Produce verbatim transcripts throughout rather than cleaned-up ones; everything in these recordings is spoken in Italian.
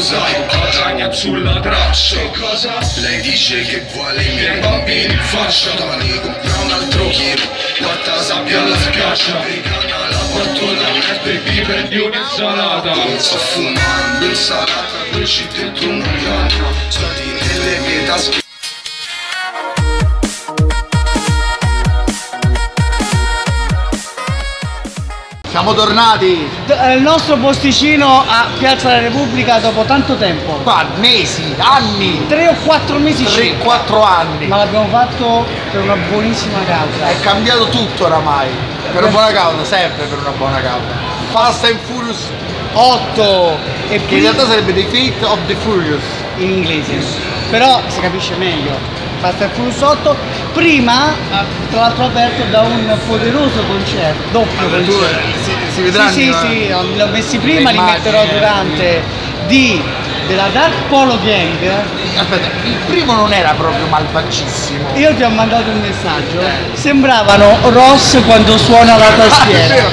sai, Catania sulla traccia. Cosa? Lei dice che vuole i miei bambini in faccia. Domani compra un altro chilo, quanta sabbia alla scaccia. Vegana la porto la merda e vi prendi un'insalata. Sto fumando insalata, dolci dentro una canna. Soldi nelle mie tasche. Siamo tornati al nostro posticino a Piazza della Repubblica dopo tanto tempo. qua, mesi, anni, Tre o quattro mesi tre circa. quattro anni. Ma l'abbiamo fatto per una buonissima causa. È cambiato tutto oramai. Per una buona causa, sempre per una buona causa. Fast and Furious otto e che in realtà sarebbe The Fate of the Furious. in inglese. Però si capisce meglio. Fast and Furious otto, prima tra l'altro aperto da un poderoso concerto, doppio concerto. Si, si vedranno. Sì, sì, sì, li ho messi prima, li immagini, metterò eh. durante di della Dark Polo Gang. Aspetta, il primo non era proprio malvaccissimo. Io ti ho mandato un messaggio. Sembravano Ross quando suona la tastiera.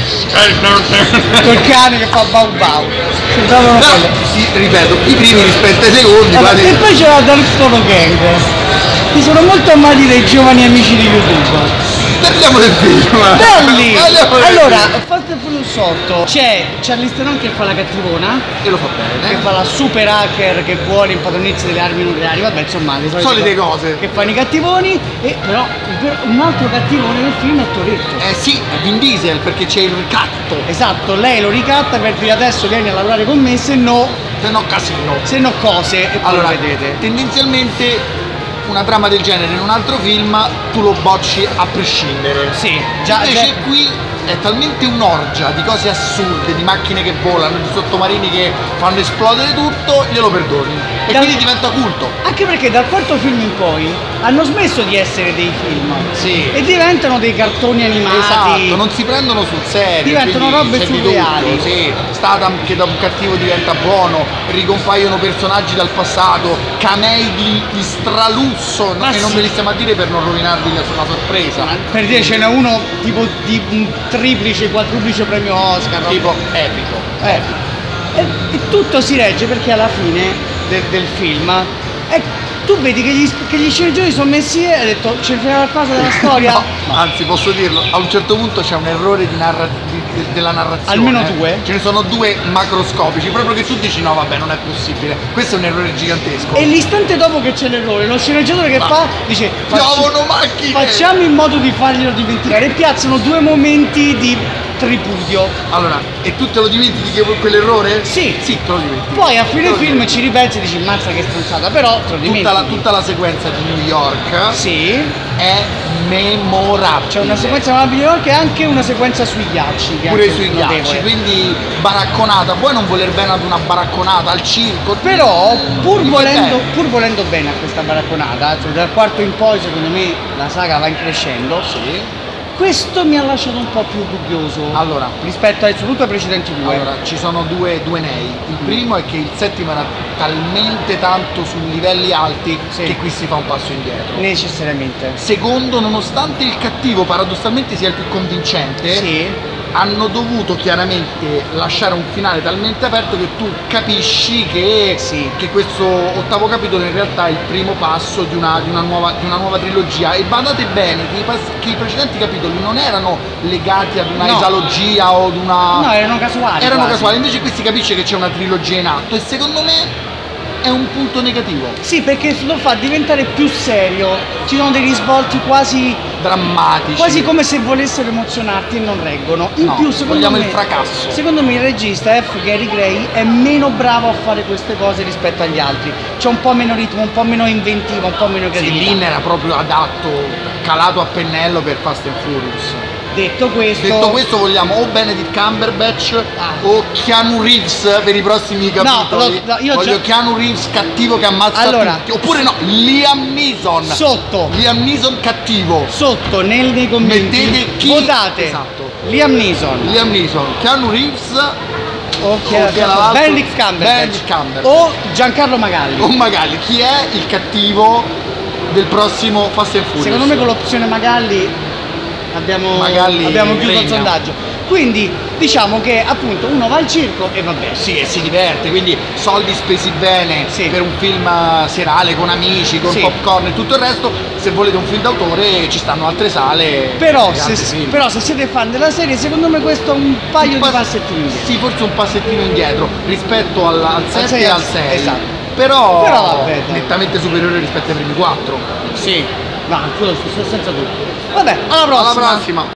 Col cane che fa bau bau. Sembravano Però, quello. sì, ripeto, i primi rispetto ai secondi, Vabbè, guardi. e poi c'è la Dark Polo Gang. Che sono molto amati dai giovani amici di YouTube. Parliamo del film. Belli! Parliamo del Allora, film. Fast and Furious otto c'è Charlize Theron che fa la cattivona, E lo fa che bene. fa la super hacker che vuole impadronirsi delle armi nucleari, vabbè insomma le solite, Solite cose. che fanno i cattivoni, e però un altro cattivone del film è Toretto. Eh sì, è Vin Diesel perché c'è il ricatto. Esatto, lei lo ricatta per dire adesso vieni a lavorare con me, se no, Se no casino. se no cose, e poi Allora, lo vedete. tendenzialmente una trama del genere in un altro film tu lo bocci a prescindere. Sì, già, Invece già- qui è talmente un'orgia di cose assurde, di macchine che volano, di sottomarini che fanno esplodere tutto, glielo perdoni. E Da- quindi diventa culto. anche perché dal quarto film in poi hanno smesso di essere dei film Sì. e diventano dei cartoni animati. Esatto, non si prendono sul serio. Diventano quindi robe c'è di surreali. tutto, sì. Statham che da un cattivo diventa buono, ricompaiono personaggi dal passato, camei di, di stralusso, Ma e non sì. ve li stiamo a dire per non rovinarvi la, la sorpresa. Per dire ce n'è uno tipo di un triplice, quadruplice premio Oscar. no? Tipo epico. Eh, e, e tutto si regge perché alla fine de- del film eh, tu vedi che gli, che gli sceneggiatori sono messi e hanno detto c'è qualcosa della storia? No, anzi posso dirlo, a un certo punto c'è un errore di narra- di- de- della narrazione. Almeno due? Ce ne sono due macroscopici, proprio che tu dici no vabbè non è possibile, questo è un errore gigantesco. E l'istante dopo che c'è l'errore, lo sceneggiatore che Ma- fa dice "Facci- Piovono macchine! facciamo in modo di farglielo dimenticare, e piazzano due momenti di tripudio. Allora, e tu te lo dimentichi che quell'errore? Sì. Sì, te lo dimentichi. Poi a fine Te lo film dimentichi. ci ripensi e dici mazza che stronzata, però te lo dimentichi. Tutta la, tutta la sequenza di New York Sì, è memorabile. c'è una sequenza meravigliosa e anche una sequenza sui ghiacci. Che è pure anche sui notevole. ghiacci, quindi baracconata, puoi non voler bene ad una baracconata, al circo. Però pur Dice volendo, bene. pur volendo bene a questa baracconata, cioè dal quarto in poi secondo me la saga va in crescendo, Sì. questo mi ha lasciato un po' più dubbioso Allora, rispetto ai, soprattutto ai precedenti due. Allora, ci sono due, due nei. Il primo è che il settimo era talmente tanto su livelli alti Sì. che qui si fa un passo indietro. Necessariamente. Secondo, nonostante il cattivo paradossalmente sia il più convincente, Sì. hanno dovuto chiaramente lasciare un finale talmente aperto che tu capisci che, Sì. che questo ottavo capitolo in realtà è il primo passo di una, di una, nuova, di una nuova trilogia. E badate bene che i, pas- che i precedenti capitoli non erano legati ad una No. esalogia o ad una... No, erano casuali. erano quasi. casuali, invece qui si capisce che c'è una trilogia in atto e secondo me è un punto negativo, Sì, perché lo fa diventare più serio. Ci sono dei risvolti quasi, drammatici. quasi come se volessero emozionarti e non reggono. In No, più, secondo vogliamo me, il fracasso. Secondo me il regista F. Gary Gray è meno bravo a fare queste cose rispetto agli altri. C'è un po' meno ritmo, un po' meno inventiva, un po' meno Sì, creatività. Lin era proprio adatto, calato a pennello per Fast and Furious. Detto questo, Detto questo vogliamo o Benedict Cumberbatch Ah. o Keanu Reeves per i prossimi capitoli. lo- no, io Voglio già- Keanu Reeves cattivo che ammazza Allora. tutti. Oppure no, Liam Neeson. sotto, Liam Neeson cattivo. sotto nel, nei commenti Mettete chi- votate Esatto. Liam Neeson Liam Neeson, Keanu Reeves o chi era- chi era l'altro? Benedict Cumberbatch Benedict Cumberbatch. o Giancarlo Magalli. o magari chi è il cattivo del prossimo Fast and Furious. Secondo me con l'opzione Magalli abbiamo, Magalli abbiamo chiuso il regna. sondaggio. Quindi diciamo che appunto uno va al circo e va bene. Sì, e si diverte, quindi soldi spesi bene Sì. per un film serale con amici, con Sì. popcorn e tutto il resto. Se volete un film d'autore ci stanno altre sale. Però e se, altri film. però se siete fan della serie, secondo me questo è un paio Un di pas- passettini indietro. Sì, forse un passettino indietro rispetto al, al sette sei e e al al- sei. esatto. Però, Però vabbè, dai. nettamente superiore rispetto ai primi quattro. Sì, ma quello senza dubbio. Vabbè, alla prossima. Alla prossima!